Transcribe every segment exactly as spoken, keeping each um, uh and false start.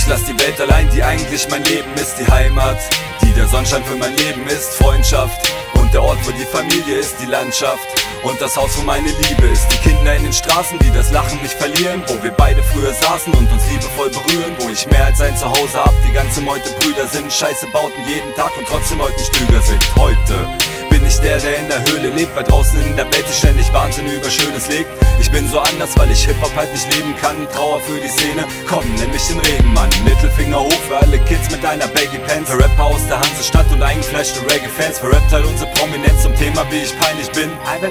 Ich lass die Welt allein, die eigentlich mein Leben ist. Die Heimat, die der Sonnenschein für mein Leben ist. Freundschaft und der Ort, wo die Familie ist. Die Landschaft und das Haus, wo meine Liebe ist. Die Kinder in den Straßen, die das Lachen nicht verlieren. Wo wir beide früher saßen und uns liebevoll berühren. Wo ich mehr als ein Zuhause hab, die ganze Meute Brüder sind. Scheiße bauten jeden Tag und trotzdem heute nicht Lüger sind. Heute bin ich der, der in der Höhle lebt, weil draußen in der Welt sich ständig Wahnsinn über Schönes legt. Ich bin so anders, weil ich Hip-Hop halt nicht leben kann. Trauer für die Szene, komm, nenn mich den Regenmann. Mittelfinger hoch für alle Kids mit einer Baggy Pants. Für Rapper aus der Hansestadt und eingefleischte Reggae-Fans. Für Rap teilt unsere Prominenz zum Thema, wie ich peinlich bin.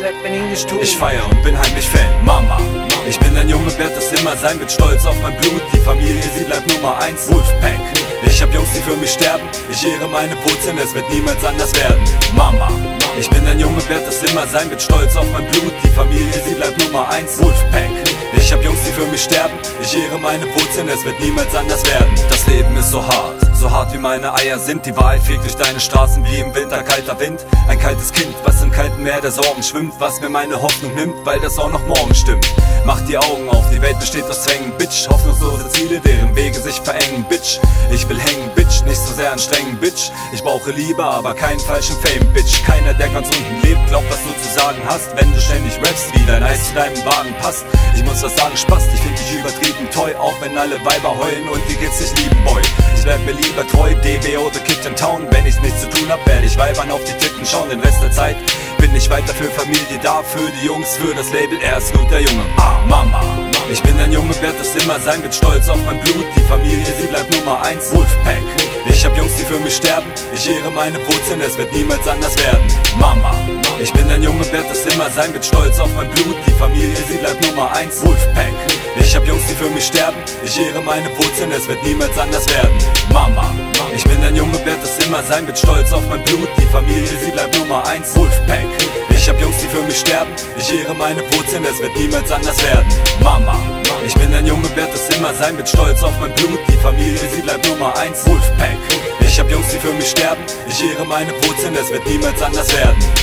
Ich feier und bin heimlich Fan, Mama. Ich bin ein Junge, werd das immer sein, mit Stolz auf mein Blut. Die Familie, sie bleibt Nummer eins, Wolfpack. Ich hab Jungs, die für mich sterben. Ich ehre meine Wurzeln, es wird niemals anders werden, Mama. Ich bin ein Junge, werd das immer sein, mit Stolz auf mein Blut. Die Familie, sie bleibt Nummer eins, Wolfpack. Ich hab Jungs, die für mich sterben. Ich ehre meine Wurzeln, es wird niemals anders werden. Das Leben ist so hart, so hart wie meine Eier sind. Die Wahrheit fegt durch deine Straßen wie im Winter kalter Wind. Ein kaltes Kind, was im kalten Meer der Sorgen schwimmt. Was mir meine Hoffnung nimmt, weil das auch noch morgen stimmt. Mach die Augen auf, die Welt besteht aus Zwängen, Bitch. Hoffnungslose Ziele, deren Wege sich verengen, Bitch. Ich will hängen, Bitch, nicht so sehr anstrengen, Bitch. Ich brauche Liebe, aber keinen falschen Fame, Bitch. Keiner, der ganz unten lebt, glaubt, was du zu sagen hast. Wenn du ständig rappst, wie dein Eis zu deinem Wagen passt. Ich muss was sagen, Spaß, ich find dich übertrieben toll. Auch wenn alle Weiber heulen und die Kids dich lieben, Boy. Ich werd mir lieber treu, D B O, The Kid in Town. Wenn ich's nichts zu tun hab, werd ich Weibern auf die Titten schauen. Den Rest der Zeit bin ich weiter für Familie da. Für die Jungs, für das Label, er ist nur der Junge, ah, Mama. Ich bin ein Junge, werd es immer sein, mit Stolz auf mein Blut. Die Familie, sie bleibt Nummer eins, Wolfpack. Ich hab Jungs, die für mich sterben. Ich ehre meine Wurzeln, es wird niemals anders werden, Mama. Ich bin ein Junge, werd es immer sein, mit Stolz auf mein Blut. Die Familie, sie bleibt Nummer eins, Wolfpack. Ich hab Jungs, die für mich sterben. Ich ehre meine Wurzeln, es wird niemals anders werden, Mama. Ich bin ein Junge, werd es immer sein, mit Stolz auf mein Blut. Die Familie, sie bleibt Nummer eins, Wolfpack. Ich hab Jungs, die für mich sterben. Ich ehre meine Wurzeln, es wird niemals anders werden, Mama. Ich bin ein Junge, werd es immer sein, mit Stolz auf mein Blut. Die Familie, sie bleibt Nummer eins, Wolfpack. Ich hab Jungs, die für mich sterben. Ich ehre meine Wurzeln, es wird niemals anders werden.